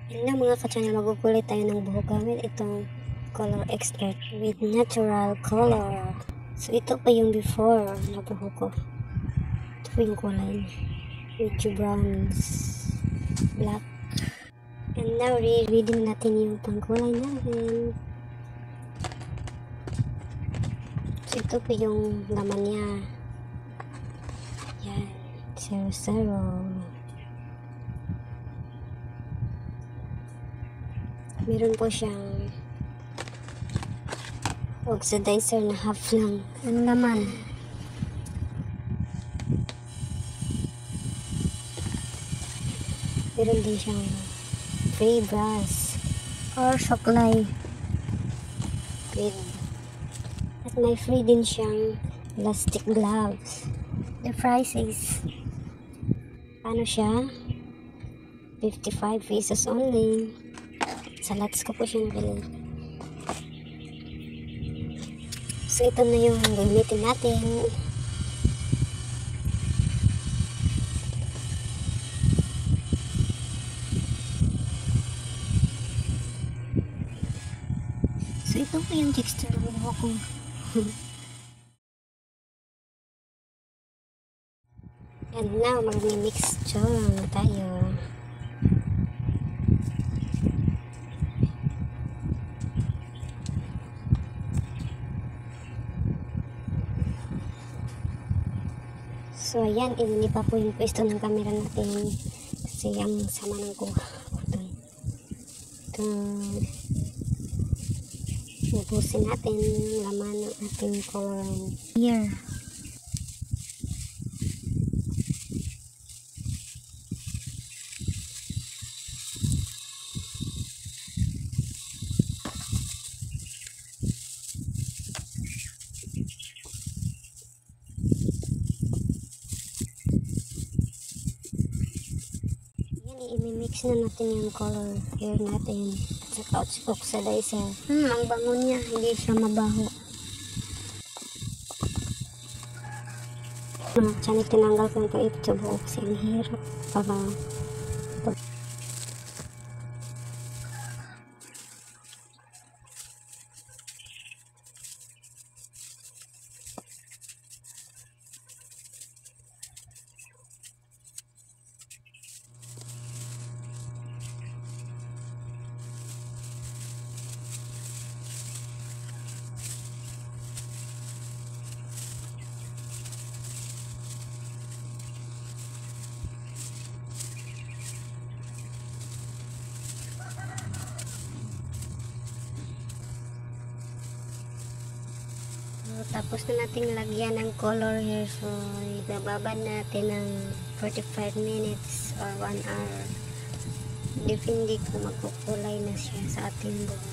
Yun na mga ka-channel, magukulay tayo ng buhok gamit itong color expert with natural color. So ito pa yung before na buhok ko. Ito pa yung kulay medyo browns black. And now reading natin yung pangkulay natin. So ito pa yung laman niya. Yan, 00. Meron po siyang oxidizer na half lang. Ano naman? Meron din siyang free brush or supply with. At may free din siyang plastic gloves. The price is ano siya? 55 pesos only. Sa Lots ko po siya nabili. So ito na yung gamitin natin. So ito po yung texture ng buhok ko. And now mag-mixture na tayo. So ayan, hindi pa po yung pwesto ng camera natin kasi ang sama ng kuha. Ito, ubusin natin yung laman ng ating color here. I-mix na natin yung color hair natin at saka oxidizer. Ang bango niya, hindi siya mabaho. Tiyan, tinanggal ko ito buhok kasi ang hirap para 'to. Tapos na natin lagyan ng color hair. So ibababad natin ng 45 minutes or 1 hour. Depende kung magkukulay na siya sa ating buhok.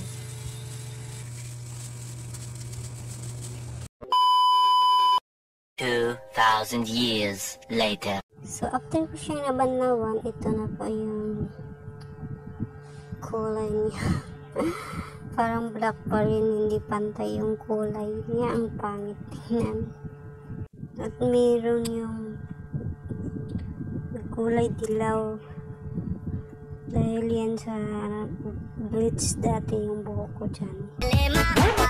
$2,000 years later. So after ko siyang nabanlawan, ito na po yung kulay niya. Parang black pa rin, hindi pantay yung kulay niya, ang pangit tingnan. At mayroon yung kulay dilaw dahil yan sa bleach dati yung buhok ko dyan.